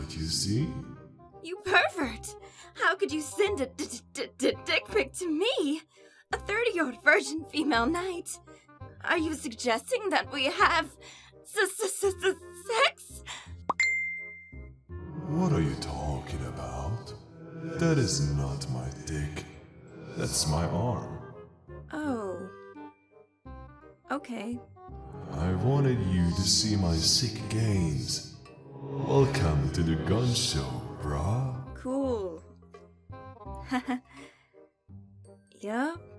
What you see? You pervert! How could you send a dick pic to me? A 30-year-old virgin female knight? Are you suggesting that we have sex? What are you talking about? That is not my dick. That's my arm. Oh. Okay. I wanted you to see my sick gains. Welcome to the gun show, brah. Cool. Yup.